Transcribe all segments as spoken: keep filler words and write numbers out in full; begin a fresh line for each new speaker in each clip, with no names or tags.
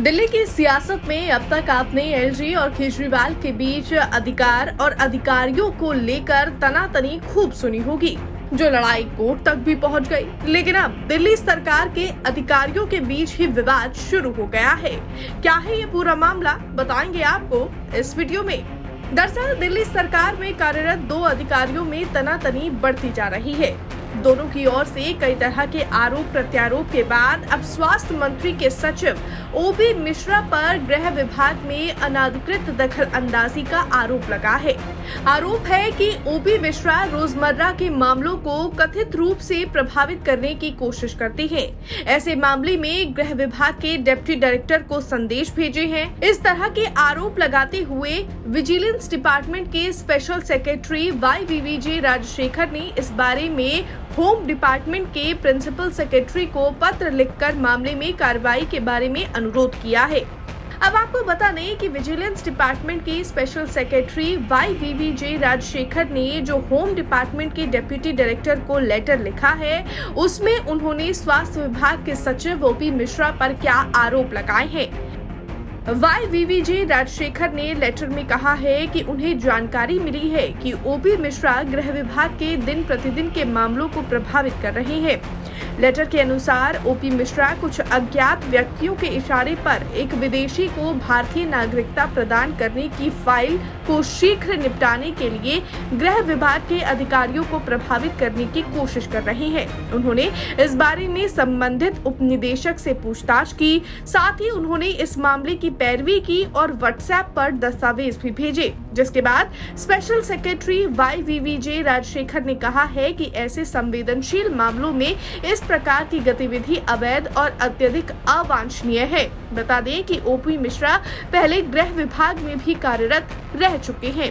दिल्ली की सियासत में अब तक आपने एलजी और केजरीवाल के बीच अधिकार और अधिकारियों को लेकर तनातनी खूब सुनी होगी, जो लड़ाई कोर्ट तक भी पहुंच गई। लेकिन अब दिल्ली सरकार के अधिकारियों के बीच ही विवाद शुरू हो गया है। क्या है ये पूरा मामला, बताएंगे आपको इस वीडियो में। दरअसल दिल्ली सरकार में कार्यरत दो अधिकारियों में तनातनी बढ़ती जा रही है। दोनों की ओर से कई तरह के आरोप प्रत्यारोप के बाद अब स्वास्थ्य मंत्री के सचिव ओपी मिश्रा पर गृह विभाग में अनाधिकृत दखल अंदाजी का आरोप लगा है। आरोप है कि ओपी मिश्रा रोजमर्रा के मामलों को कथित रूप से प्रभावित करने की कोशिश करती हैं। ऐसे मामले में गृह विभाग के डिप्टी डायरेक्टर को संदेश भेजे हैं। इस तरह के आरोप लगाते हुए विजिलेंस डिपार्टमेंट के special secretary Y V V J Rajasekhar ने इस बारे में होम डिपार्टमेंट के प्रिंसिपल सेक्रेटरी को पत्र लिखकर मामले में कार्रवाई के बारे में अनुरोध किया है। अब आपको बता दें कि विजिलेंस डिपार्टमेंट के special secretary Y V V J Rajasekhar ने जो होम डिपार्टमेंट के डिप्टी डायरेक्टर को लेटर लिखा है, उसमें उन्होंने स्वास्थ्य विभाग के सचिव ओपी मिश्रा पर क्या आरोप लगाए हैं। Y V V J Rajasekhar ने लेटर में कहा है कि उन्हें जानकारी मिली है कि ओपी मिश्रा गृह विभाग के दिन प्रतिदिन के मामलों को प्रभावित कर रहे हैं। लेटर के अनुसार ओपी मिश्रा कुछ अज्ञात व्यक्तियों के इशारे पर एक विदेशी को भारतीय नागरिकता प्रदान करने की फाइल को शीघ्र निपटाने के लिए गृह विभाग के अधिकारियों को प्रभावित करने की कोशिश कर रहे हैं। उन्होंने इस बारे में संबंधित उपनिदेशक से पूछताछ की। साथ ही उन्होंने इस मामले की पैरवी की और व्हाट्सएप पर दस्तावेज भी भेजे, जिसके बाद special secretary Y V V J Rajasekhar ने कहा है कि ऐसे संवेदनशील मामलों में इस प्रकार की गतिविधि अवैध और अत्यधिक अवांछनीय है। बता दें कि ओपी मिश्रा पहले गृह विभाग में भी कार्यरत रह चुके हैं।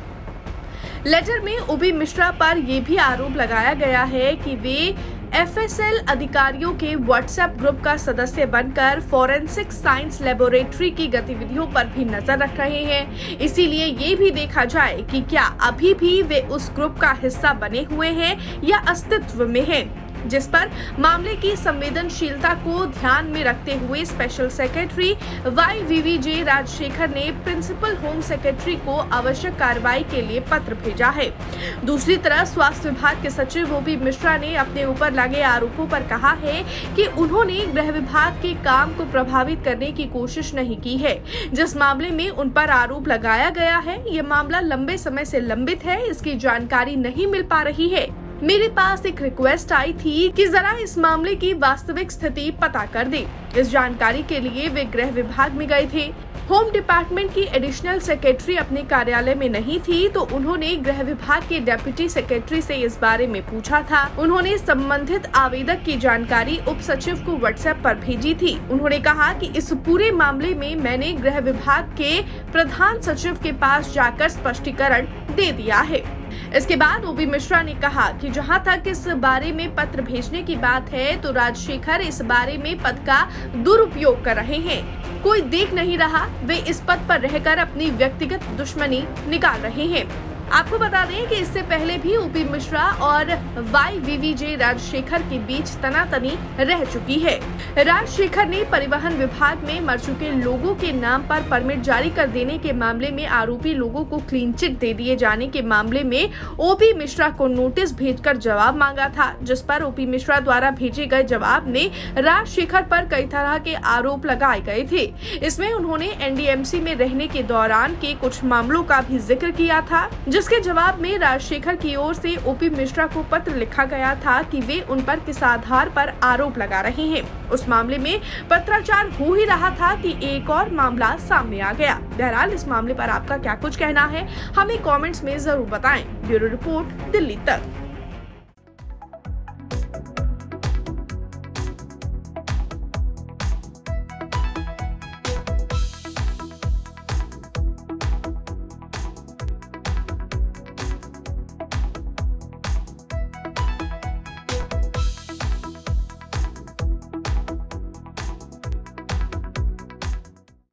लेटर में ओपी मिश्रा पर यह भी आरोप लगाया गया है कि वे एफ एस एल अधिकारियों के व्हाट्सएप ग्रुप का सदस्य बनकर फोरेंसिक साइंस लेबोरेटरी की गतिविधियों पर भी नजर रख रहे हैं। इसीलिए ये भी देखा जाए कि क्या अभी भी वे उस ग्रुप का हिस्सा बने हुए हैं या अस्तित्व में हैं, जिस पर मामले की संवेदनशीलता को ध्यान में रखते हुए special secretary Y V V J Rajasekhar ने प्रिंसिपल होम सेक्रेटरी को आवश्यक कार्रवाई के लिए पत्र भेजा है। दूसरी तरफ स्वास्थ्य विभाग के सचिव ओपी मिश्रा ने अपने ऊपर लगे आरोपों पर कहा है कि उन्होंने गृह विभाग के काम को प्रभावित करने की कोशिश नहीं की है। जिस मामले में उन पर आरोप लगाया गया है, ये मामला लंबे समय से लंबित है, इसकी जानकारी नहीं मिल पा रही है। मेरे पास एक रिक्वेस्ट आई थी कि जरा इस मामले की वास्तविक स्थिति पता कर दे। इस जानकारी के लिए वे गृह विभाग में गए थे। होम डिपार्टमेंट की एडिशनल सेक्रेटरी अपने कार्यालय में नहीं थी, तो उन्होंने गृह विभाग के डिप्टी सेक्रेटरी से इस बारे में पूछा था। उन्होंने संबंधित आवेदक की जानकारी उप सचिव को व्हाट्सएप पर भेजी थी। उन्होंने कहा कि इस पूरे मामले में मैंने गृह विभाग के प्रधान सचिव के पास जाकर स्पष्टीकरण दे दिया है। इसके बाद ओपी मिश्रा ने कहा कि जहां तक इस बारे में पत्र भेजने की बात है, तो राजशेखर इस बारे में पद का दुरुपयोग कर रहे हैं। कोई देख नहीं रहा, वे इस पद पर रहकर अपनी व्यक्तिगत दुश्मनी निकाल रहे हैं। आपको बता दें कि इससे पहले भी ओपी मिश्रा और Y V V J Rajasekhar के बीच तनातनी रह चुकी है। राजशेखर ने परिवहन विभाग में मर चुके लोगों के नाम पर परमिट जारी कर देने के मामले में आरोपी लोगों को क्लीन चिट दे दिए जाने के मामले में ओपी मिश्रा को नोटिस भेजकर जवाब मांगा था, जिस पर ओपी मिश्रा द्वारा भेजे गए जवाब में राजशेखर पर कई तरह के आरोप लगाए गए थे। इसमें उन्होंने एन डी एम सी में रहने के दौरान के कुछ मामलों का भी जिक्र किया था, जिसके जवाब में राजशेखर की ओर से ओपी मिश्रा को पत्र लिखा गया था कि वे उन पर किस आधार पर आरोप लगा रहे हैं। उस मामले में पत्राचार हो ही रहा था कि एक और मामला सामने आ गया। बहरहाल इस मामले पर आपका क्या कुछ कहना है, हमें कमेंट्स में जरूर बताएं। ब्यूरो रिपोर्ट, दिल्ली तक।